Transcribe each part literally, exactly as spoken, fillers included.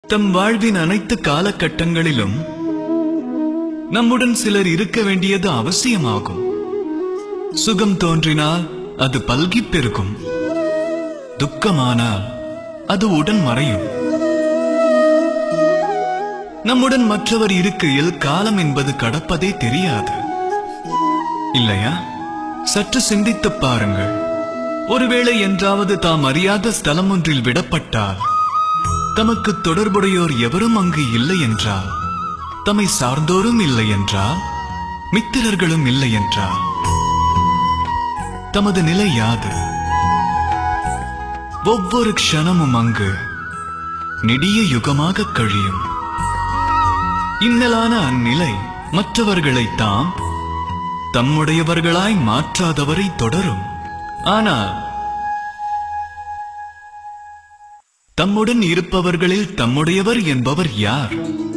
தம் வாழ்வின் அனைத்து காலகட்டங்களிலும் நம்முடன் சிலர் இருக்க வேண்டியது அவசியமாகும். சுகம் தோன்றினால் அது பல்கிப் பெருகும், துக்கமானால் அது உடன் மறையும். நம்முடன் மற்றவர் இருக்கையில் காலம் என்பது கடப்பதே தெரியாது, இல்லையா? சற்று சிந்தித்துப் பாருங்கள். ஒருவேளை என்றாவது தாம் அறியாத ஸ்தலம் ஒன்றில் விடப்பட்டால், தமக்கு தொடர்புடையோர் எவரும் அங்கு இல்லை என்றால், தம்மை சார்ந்தோரும் இல்லை என்றால், மித்திரர்களும் இல்லை என்றால், தமது நிலை யாது? ஒவ்வொரு க்ஷணமும் அங்கு நெடிய யுகமாக கழியும். இன்னலான அந்நிலை மற்றவர்களை தாம் தம்முடையவர்களாய் மாற்றாதவரை தொடரும். ஆனால் தம்முடன் இருப்பவர்களில் தம்முடையவர் என்பவர் யார்?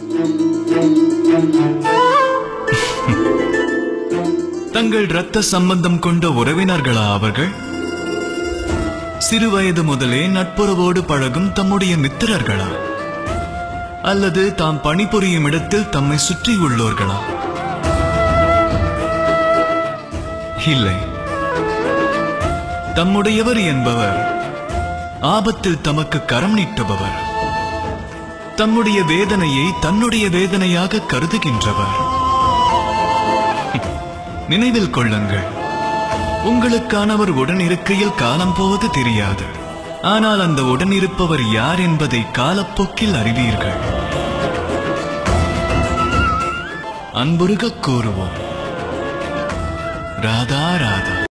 தங்கள் இரத்த சம்பந்தம் கொண்ட உறவினர்களா அவர்கள்? சிறுவயது முதலே நட்புறவோடு பழகும் தம்முடைய மித்திரர்களா? அல்லது தாம் பணிபுரியும் இடத்தில் தம்மை சுற்றியுள்ளோர்களா? இல்லை, தம்முடையவர் என்பவர் ஆபத்தில் தமக்கு கரம் நீட்டுபவர், தம்முடைய வேதனையை தன்னுடைய வேதனையாக கருதுகின்றவர். நினைவில் கொள்ளுங்கள், உங்களுக்கானவர் உடனிருக்கையில் காலம் போவது தெரியாது. ஆனால் அந்த உடனிருப்பவர் யார் என்பதை காலப்போக்கில் அறிவீர்கள். அன்புருக கூறுவோம், ராதா ராதா.